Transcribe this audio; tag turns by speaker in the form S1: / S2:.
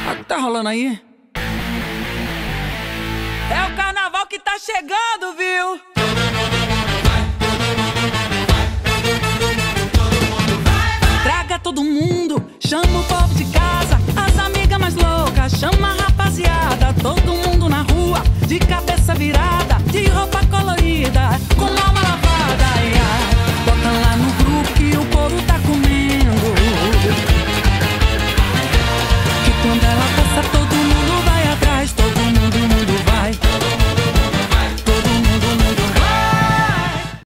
S1: O que tá rolando aí? É o carnaval que tá chegando, viu? Traga todo mundo, chama o povo de casa, as amigas mais loucas, chama a rapaziada, todo mundo na rua, de